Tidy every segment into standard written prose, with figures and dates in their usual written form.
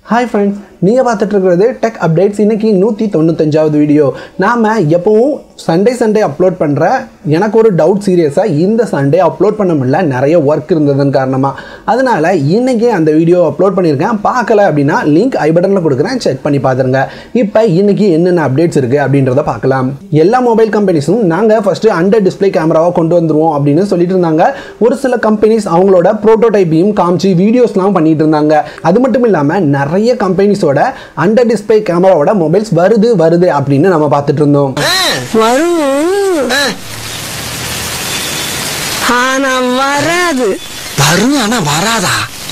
Hi friends, நீங்க பார்த்துட்டு இருக்கிறது டெக் அப்டேட்ஸ். இன்னைக்கு 195வது வீடியோ. நாம எப்பவும் சண்டே அப்லோட் பண்ற எனக்கு ஒரு டவுட் சீரியஸா இந்த சண்டே அப்லோட் பண்ண முடியல, நிறைய ஒர்க் இருந்ததன் காரணமா. அதனால இன்னைக்கு அந்த வீடியோ அப்லோட் பண்ணியிருக்கேன். பார்க்கல அப்படின்னா லிங்க் ஐ பட்டன்ல கொடுக்குறேன், செக் பண்ணி பாத்துருங்க. இப்போ இன்னைக்கு என்னென்ன அப்டேட்ஸ் இருக்கு அப்படின்றத பார்க்கலாம். எல்லா மொபைல் கம்பெனிஸும் நாங்க ஃபர்ஸ்ட் அண்டர் டிஸ்பிளே கேமராவை கொண்டு வந்துருவோம் அப்படின்னு சொல்லிட்டு இருந்தாங்க. ஒரு சில கம்பெனிஸ் அவங்களோட ப்ரோட்டோடைப்பையும் காமிச்சு வீடியோஸ்லாம் பண்ணிட்டு இருந்தாங்க. அது மட்டும் இல்லாம நிறைய கம்பெனிஸோட அண்டர் டிஸ்பிளே கேமராவோட மொபைல்ஸ் வருது அப்படின்னு நம்ம பார்த்துட்டு இருந்தோம். வராதா?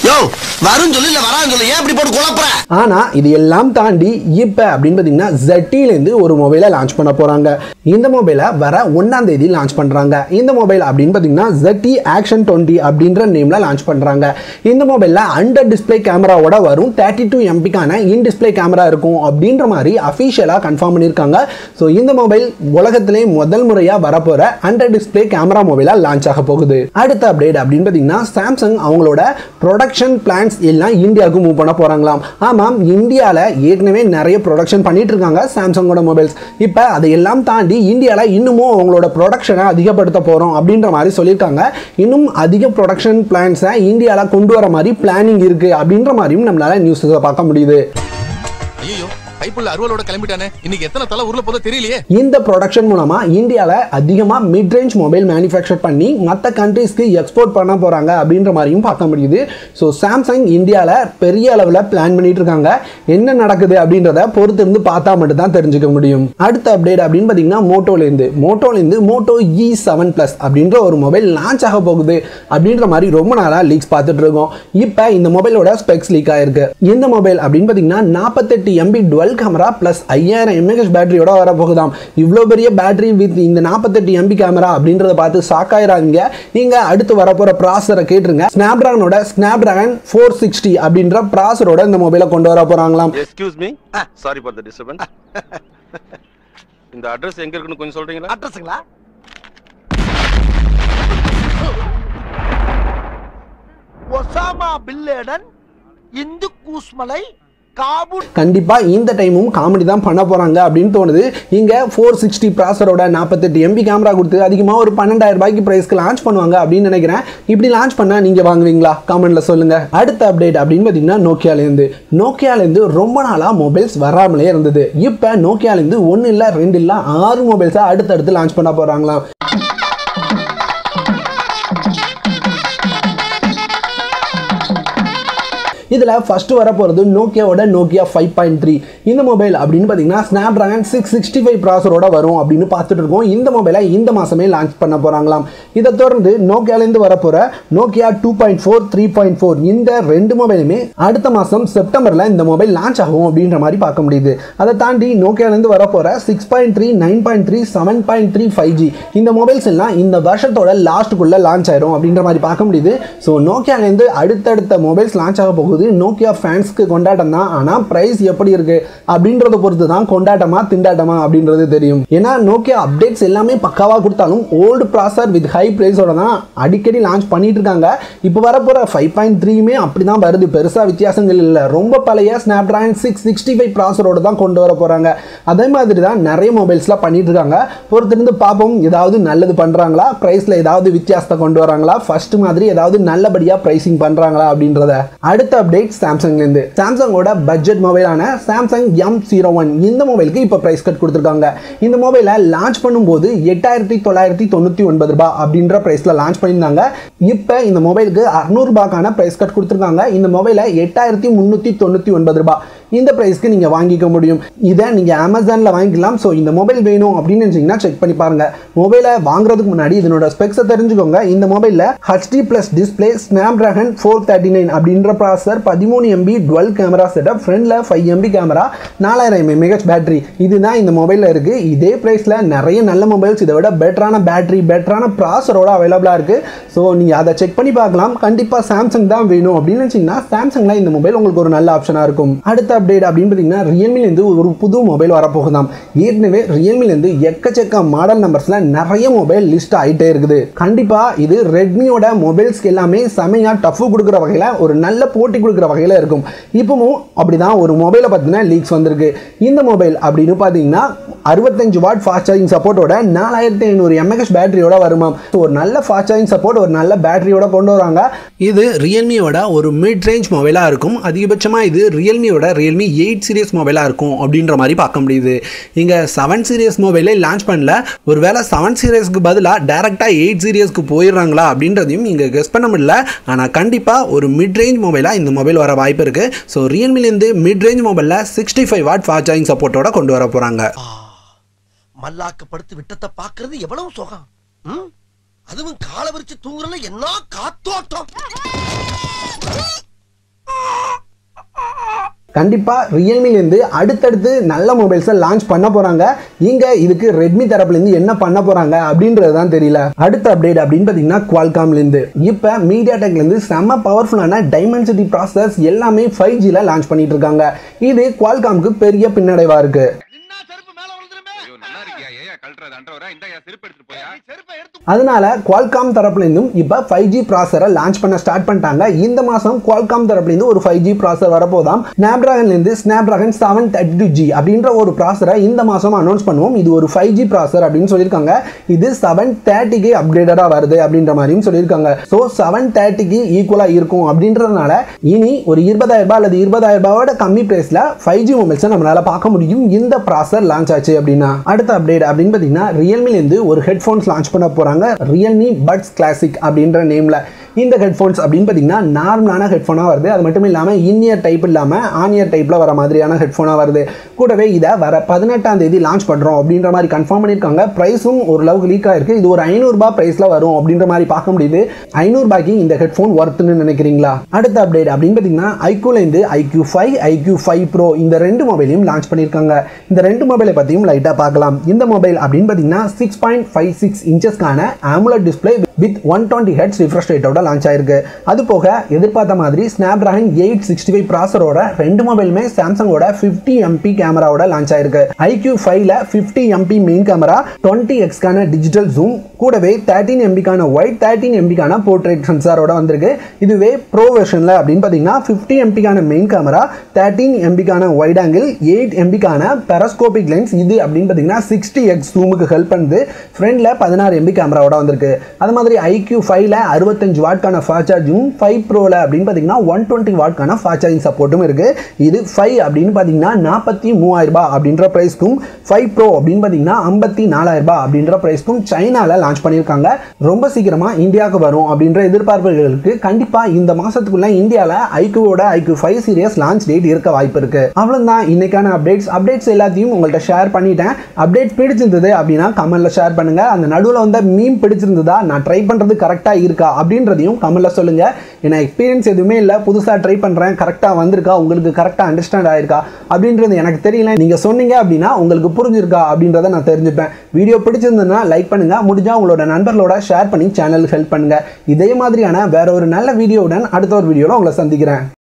ஆனா இது எல்லாம் தாண்டி இப்ப அப்படின்னு பாத்தீங்கன்னா ZTல இருந்து ஒரு மொபைலை லான்ச் பண்ண போறாங்க. இந்த மொபைலை வர 1ஆம் தேதி லான்ச் பண்றாங்க. இந்த மொபைல் அப்படின்னு பாத்தீங்கன்னா ZT Action 20 அப்படின்ற நேம்ல லான்ச் பண்றாங்க. இந்த மொபைல்ல அண்டர் டிஸ்பிளே கேமராவோட வரும் 32 MPக்கான இன் டிஸ்பிளே கேமரா இருக்கும் அப்படின்ற மாதிரி அபிஷியலா கன்ஃபார்ம் பண்ணிருக்காங்க. சோ இந்த மொபைல் உலகத்திலே முதல் முறையா வரப்போற அண்டர் டிஸ்பிளே கேமரா மொபைலா லான்ச் ஆக போகுது. அடுத்த அப்டேட் அப்படின்னு பாத்தீங்கன்னா சாம்சங் அவங்களோட ப்ரொடக்ஷன் பிளான்ஸ் எல்லாம் இந்தியாவுக்கு மூவ் பண்ண போறாங்களாம். ஆமாம், இந்தியால ஏற்கனவே நிறைய ப்ரொடக்ஷன் பண்ணிட்டு இருக்காங்க சாம்சங்கோட மொபைல்ஸ். இப்ப அதையெல்லாம் தாண்டி இந்தியால இன்னமும் அவங்களோட ப்ரொடக்ஷனை அதிகப்படுத்த போறோம் அப்படின்ற மாதிரி சொல்லியிருக்காங்க. இன்னும் அதிக ப்ரொடக்ஷன் பிளான்ஸை இந்தியால கொண்டு வர மாதிரி பிளானிங் இருக்கு அப்படின்ற மாதிரியும் நம்மளால நியூஸ் பார்க்க முடியுது. இந்த ப்ரொடக்ஷன் மூலமா இந்தியால அதிகமா மிட் ரேஞ்ச் மொபைல் மேனுஃபேக்சர் பண்ணி மற்ற கண்ட்ரீஸ்க்கு எக்ஸ்போர்ட் பண்ண போறாங்க அப்படின்ற மாதிரியும் பார்க்க முடியுது. ஸோ சாம்சங் இந்தியால பெரிய அளவில் பிளான் பண்ணிட்டு இருக்காங்க. என்ன நடக்குது அப்படின்றத பொறுத்து இருந்து பார்த்தா மட்டும் தான் தெரிஞ்சுக்க முடியும். அடுத்த அப்டேட் அப்படின்னு பாத்தீங்கன்னா மோட்டோலேருந்து மோட்டோ E7 Plus அப்படின்ற ஒரு மொபைல் லான்ச் ஆக போகுது அப்படின்ற மாதிரி ரொம்ப நாளா லீக்ஸ் பார்த்துட்டு இருக்கோம். இப்போ இந்த மொபைலோட ஸ்பெக்ஸ் லீக் ஆயிருக்கு. இந்த மொபைல் அப்படின்னு பாத்தீங்கன்னா 48 MB dual camera plus 5000 mAh பேட்டரியோட வர போகுதாம். இவ்வளோ பெரிய பேட்டரி வித் இந்த 48 MB கேமரா அப்படின்றத பார்த்து ஷாக்காயிராங்க. நீங்க அடுத்து வரப்போற ப்ராசஸரை கேட்டுருங்க. ஸ்னாப்டிராகனோட ஸ்னாப்டிராகன் 460 அப்படின்ற ப்ராசஸரோட இந்த மொபைலை கொண்டு வர போறாங்களாம். Excuse me, sorry for the disturbance. இந்த அட்ரஸ் எங்க இருக்குன்னு கொஞ்சம் சொல்றீங்களா? அட்ரஸ்ங்களா? ஒசாமா பின் லேடன், இந்து கூஸ்மலை, கண்டிப்பா இந்த டைமும் காமெடி தான் பண்ண போறாங்க அப்படின்னு தோணுது. இங்க 460 ப்ராசஸரோட 48 MB கேமரா கொடுத்து அதிகமா ஒரு 12000 ரூபாய்க்கு பிரைஸ்க்கு லான்ச் பண்ணுவாங்க அப்படின்னு நினைக்கிறேன். இப்படி லான்ச் பண்ணா நீங்க வாங்குவீங்களா? கமெண்ட்ல சொல்லுங்க. அடுத்த அப்டேட் அப்படின்னு பாத்தீங்கன்னா நோக்கியால இருந்து ரொம்ப நாளா மொபைல்ஸ் வராமலே இருந்தது. இப்ப நோக்கியால இருந்து 1 இல்ல 2 இல்ல 6 மொபைல்ஸா அடுத்தடுத்து லான்ச் பண்ண போறாங்களாம். இதுல ஃபர்ஸ்ட் வர போறது நோக்கியாவோட நோக்கியா 5.3. இந்த மொபைல் அப்படின்னு பாத்தீங்கன்னா ஸ்னாப்டிராகன் 665 ப்ராசஸரோட வரும் அப்படின்னு பார்த்துட்டு இருக்கோம். இந்த மொபைலை இந்த மாசமே லான்ச் பண்ண போறாங்களாம். இதை தொடர்ந்து நோக்கியால இருந்து வரப்போற நோக்கியா 2.4 3.4 இந்த ரெண்டு மொபைலுமே அடுத்த மாசம் செப்டம்பர்ல இந்த மொபைல் லான்ச் ஆகும் அப்படின்ற மாதிரி பார்க்க முடியுது. அதை தாண்டி நோக்கியால இருந்து வரப்போற 6.3 9.3 7.3 5G இந்த மொபைல்ஸ் எல்லாம் இந்த வருஷத்தோட லாஸ்ட்டுக்குள்ள லான்ச் ஆயிரும் அப்படின்ற மாதிரி பார்க்க முடியுது. ஸோ நோக்கியால இருந்து அடுத்தடுத்த மொபைல்ஸ் லான்ச் ஆக போகுது. நோக்கியா ஃபேன்ஸ்க்கு கொண்டாட்டம் தான். ஆனா பிரைஸ் எப்படி இருக்கு அப்படின்றத பொறுத்து தான் கொண்டாட்டமா திண்டாட்டமா அப்படின்றது தெரியும். ஏன்னா நோக்கியா அப்டேட்ஸ் எல்லாமே பக்காவா கொடுத்தாலும் ஓல்டு ப்ராசஸர் வித் ஹை பிரைஸோட தான் அடிக்கடி லான்ச் பண்ணிட்டு இருக்காங்க. இப்போ வரப்போற 5.3மே அப்படிதான் வருது. பெருசா வித்தியாசங்கள் இல்லை. ரொம்ப பழைய ஸ்னாப்டிராகன் 665 ப்ராசஸரோட தான் கொண்டு வர போறாங்க. அதே மாதிரி தான் நிறைய மொபைல்ஸ்லாம் பண்ணிட்டு இருக்காங்க. பொறுத்திருந்து பார்ப்போம், ஏதாவது நல்லது பண்றாங்களா, பிரைஸ்ல ஏதாவது வித்தியாசத்தை கொண்டு வராங்களா, ஃபர்ஸ்ட் மாதிரி ஏதாவது நல்லபடியா பிரைசிங் பண்றாங்களா அப்படின்றத. அடுத்த அப்டேட் சாம்சங்கோட பட்ஜெட் மொபைலான சாம்சங் M01 இந்த மொபைலுக்கு இப்ப பிரைஸ் கட் கொடுத்திருக்காங்க. இந்த மொபைலை லான்ச் பண்ணும்போது 8999 ரூபாய் அப்படின்ற பிரைஸ்ல லான்ச் பண்ணியிருந்தாங்க. இப்ப இந்த மொபைலுக்கு 600 ரூபாய்க்கான பிரைஸ் கட் கொடுத்திருக்காங்க. இந்த மொபைலை 8399 ரூபாய் இந்த பிரைஸ்க்கு நீங்க வாங்கிக்க முடியும். இதை நீங்க அமேசான்ல வாங்கிக்கலாம். ஸோ இந்த மொபைல் வேணும் அப்படின்னு நினைச்சீங்கன்னா செக் பண்ணி பாருங்க. மொபைலை வாங்குறதுக்கு முன்னாடி இதனோட ஸ்பெக்ஸை தெரிஞ்சுக்கோங்க. இந்த மொபைல்ல HD+ டிஸ்பிளே, ஸ்னாப்டிராகன் 439 அப்படின்ற processor, 13 MB dual camera setup, ஃப்ரண்ட்ல 5 MB கேமரா, 4000 mAh பேட்டரி, இதுதான் இந்த மொபைல்ல இருக்கு. இதே பிரைஸ்ல நிறைய நல்ல மொபைல்ஸ் இதை விட பெட்டரான பேட்டரி, பெட்டரான ப்ராசஸரோட அவைலபிளா இருக்கு. ஸோ நீங்க அதை செக் பண்ணி பார்க்கலாம். கண்டிப்பா சாம்சங் தான் வேணும் அப்படின்னு நினைச்சீங்கன்னா சாம்சங்ல இந்த மொபைல் உங்களுக்கு ஒரு நல்ல ஆப்ஷனா இருக்கும். அடுத்த அப்டேட் அப்படின்னு பார்த்தீங்கன்னா ரியல்மிலேருந்து ஒரு புது மொபைல் வரப்போகுதாம். ஏற்கனவே ரியல்மிலேருந்து எக்கச்சக்க மாடல் நம்பர்ஸில் நிறைய மொபைல் லிஸ்ட் ஆகிட்டே இருக்குது. கண்டிப்பாக இது ரெட்மியோட மொபைல்ஸ்க்கு எல்லாமே செமையாக டஃப் கொடுக்குற வகையில் ஒரு நல்ல போட்டி கொடுக்குற வகையில் இருக்கும். இப்பவும் அப்படிதான் ஒரு மொபைலை பற்றின லீக்ஸ் வந்திருக்கு. இந்த மொபைல் அப்படின்னு பார்த்தீங்கன்னா 65 வாட் ஃபாஸ்ட் சார்ஜிங் சப்போர்ட்டோட 4500 mAh பேட்டரியோட வருமாம். ஒரு நல்ல ஃபாஸ்ட் சார்ஜிங் சப்போர்ட், ஒரு நல்ல பேட்டரியோட கொண்டு வராங்க. இது ரியல்மியோட ஒரு மிட் ரேஞ்ச் மொபைலாக இருக்கும். அதிகபட்சமாக இது ரியல்மியோட ரியல்மி 8 சீரியஸ் மொபைலாக இருக்கும் அப்படின்ற மாதிரி பார்க்க முடியுது. இங்கே 7 சீரியஸ் மொபைலே லான்ச் பண்ணல. ஒருவேளை 7 சீரியஸ்க்கு பதிலாக டேரெக்டாக 8 சீரியஸ்க்கு போயிடுறாங்களா அப்படின்றதையும் இங்கே கெஸ் பண்ண முடியல. ஆனால் கண்டிப்பாக ஒரு மிட் ரேஞ்ச் மொபைலாக இந்த மொபைல் வர வாய்ப்பு இருக்குது. ஸோ ரியல்மிலேருந்து மிட் ரேஞ்ச் மொபைலில் 65 வாட் ஃபாஸ்ட் சார்ஜிங் சப்போர்ட்டோட கொண்டு வர போகிறாங்க. மல்லாக்கப்படுத்து விட்டத்தை பார்க்கறது எவ்வளவு சுகம். அதுவும் காலை விரிச்சு தூங்குறல என்ன காத்தோட்டம். கண்டிப்பாக ரியல்மிலேருந்து அடுத்தடுத்து நல்ல மொபைல்ஸை லான்ச் பண்ண போகிறாங்க. இங்கே இதுக்கு ரெட்மி தரப்புலேருந்து என்ன பண்ண போகிறாங்க அப்படின்றது தான் தெரியல. அடுத்த அப்டேட் அப்படின்னு பார்த்தீங்கன்னா குவால்காம்லேருந்து இப்போ மீடியாடெக்லேருந்து செம்ம பவர்ஃபுல்லான டைமென்சிட்டி ப்ராசஸ் எல்லாமே 5Gல லான்ச் பண்ணிட்டு இருக்காங்க. இது குவால்காம்க்கு பெரிய பின்னடைவாக இருக்குது. அதனால குவால்காம் தரப்புலேருந்தும் இப்போ 5G ப்ராசரை லான்ச் பண்ண ஸ்டார்ட் பண்ணிட்டாங்க. இந்த மாதம் குவால்காம் தரப்புலேருந்து ஒரு 5G ப்ராசர் வரப்போதாம். ஸ்னாப்டிராகன்லேருந்து ஸ்னாப்டிராகன் 732G அப்படின்ற ஒரு ப்ராசரை இந்த மாதம் அனௌன்ஸ் பண்ணுவோம். இது ஒரு 5G ப்ராசர் அப்படின்னு சொல்லியிருக்காங்க. இது 730க்கு அப்கிரேடடாக வருது அப்படின்ற மாதிரியும் சொல்லியிருக்காங்க. ஸோ 730க்கு ஈக்குவலாக இருக்கும் அப்படின்றதுனால இனி ஒரு 20,000 அல்லது 20,000 கம்மி பிரைஸில் 5G மொபைல்ஸை நம்மளால பார்க்க முடியும். இந்த ப்ராசர் லான்ச் ஆச்சு அப்படின்னா அடுத்த அப்டேட் அப்படின்னு பார்த்தீங்கன்னா ரியல்மிலேருந்து ஒரு ஹெட்ஃபோன்ஸ் லான்ச் பண்ண போகிறாங்க. Realme Buds Classic அப்படின்ற நேம்ல. இந்த ஹெட்ஃபோன்ஸ் அப்படின்னு பார்த்தீங்கன்னா நார்மலான ஹெட்ஃபோனாக வருது. அது மட்டும் இல்லாமல் இன்இயர் டைப் இல்லாமல் ஆன்இயர் டைப்பில் வர மாதிரியான ஹெட்ஃபோனாக வருது. கூடவே இதை வர 18ஆம் தேதி லான்ச் பண்ணுறோம் அப்படின்ற மாதிரி கன்ஃபார்ம் பண்ணியிருக்காங்க. ப்ரைஸும் ஓரளவுக்கு லீக் ஆயிருக்கு. இது ஒரு 500 ரூபாய் ப்ரைஸில் வரும் அப்படின்ற மாதிரி பார்க்க முடியுது. 500 ரூபாய்க்கு இந்த ஹெட்ஃபோன் ஒர்த்துன்னு நினைக்கிறீங்களா? அடுத்த அப்டேட் அப்படின்னு பார்த்தீங்கன்னா iQooலேருந்து iQoo 5, iQoo 5 Pro இந்த ரெண்டு மொபைலையும் லான்ச் பண்ணியிருக்காங்க. இந்த ரெண்டு மொபைலை பற்றியும் லைட்டாக பார்க்கலாம். இந்த மொபைல் அப்படின்னு பார்த்தீங்கன்னா 6.56 இன்ச்சஸ்க்கான AMOLED display with 120 Hz refresh ரேட்டோட லான்ச் ஆயிருக்கு. அது போக எதிர்பார்த்த மாதிரி ஸ்னாப்டிராகன் 865 ப்ராசரோட ரெண்டு மொபைலுமே சாம்சங்கோட 50 MP கேமராவோட லான்ச் ஆயிருக்கு. iQoo 5ல 50 MP main camera, 20x digital zoom, கூடவே 13 MBக்கான வைட், 13 MBக்கான போர்ட்ரேட் சென்சாரோட வந்திருக்கு. இதுவே ப்ரோ வெர்ஷன்ல அப்படின்னு பார்த்தீங்கன்னா 50 MPக்கான மெயின் கேமரா, 13 MBக்கான வைட் ஆங்கிள், 8 MBக்கான பெரஸ்கோபிக் லென்ஸ். இது அப்படின்னு பார்த்தீங்கன்னா 60x ஜூமுக்கு ஹெல்ப் பண்ணுது. ஃப்ரண்ட்ல 16 MB கேமராவோட வந்திருக்கு. அது மாதிரி iQoo 5ல 65 வாட்கான ஃபாஸ்ட் சார்ஜிங், 5 Proல அப்படின்னு பார்த்தீங்கன்னா 120 வாட்கான ஃபாஸ்ட் சார்ஜிங் சப்போர்ட்டும் இருக்கு. இது 5 அப்படின்னு பார்த்தீங்கன்னா 43,000 ரூபாய் அப்படின்ற பிரைஸ்க்கும், 5 Pro அப்படின்னு பார்த்தீங்கன்னா 54,000 ரூபாய் அப்படின்ற பிரைஸ்க்கும் சைனால லான்ச் பண்ணியிருக்காங்க. ரொம்ப சீக்கிரமா இந்தியாவுக்கு வரும் அப்படின்ற எதிர்பார்ப்புகளுக்கு கண்டிப்பா இந்த மாசத்துக்குள்ள இந்தியாவில் iQooவோட iQoo 5 சீரியஸ் லான்ச் டேட் இருக்க வாய்ப்பு இருக்கு. அவ்வளவுதான் இன்னைக்கான அப்டேட்ஸ் எல்லாத்தையும் உங்கள்கிட்ட ஷேர் பண்ணிட்டேன். அப்டேட் பிடிச்சிருந்தது அப்படின்னா கமெண்ட்ல ஷேர் பண்ணுங்க. அந்த நடுவில் வந்த மீம் பிடிச்சிருந்ததா, நான் ட்ரை பண்றது கரெக்டா இருக்கா அப்படின்றதையும் கமெண்ட்ல சொல்லுங்க. ஏன்னா எக்ஸ்பீரியன்ஸ் எதுவுமே இல்லை, புதுசா ட்ரை பண்றேன், கரெக்டா வந்திருக்கா, உங்களுக்கு கரெக்டா அண்டர்ஸ்டாண்ட் ஆயிருக்கா அப்படின்றது எனக்கு தெரியல. நீங்க சொன்னீங்க அப்படின்னா உங்களுக்கு புரிஞ்சிருக்கா அப்படின்றத நான் தெரிஞ்சுப்பேன். வீடியோ பிடிச்சிருந்ததுன்னா லைக் பண்ணுங்க, முடிஞ்சா உங்களோட நண்பர்களோட ஷேர் பண்ணி சேனலுக்கு ஹெல்ப் பண்ணுங்க. இதே மாதிரியான வேற ஒரு நல்ல வீடியோவுடன் அடுத்த ஒரு வீடியோல உங்களை சந்திக்கிறேன்.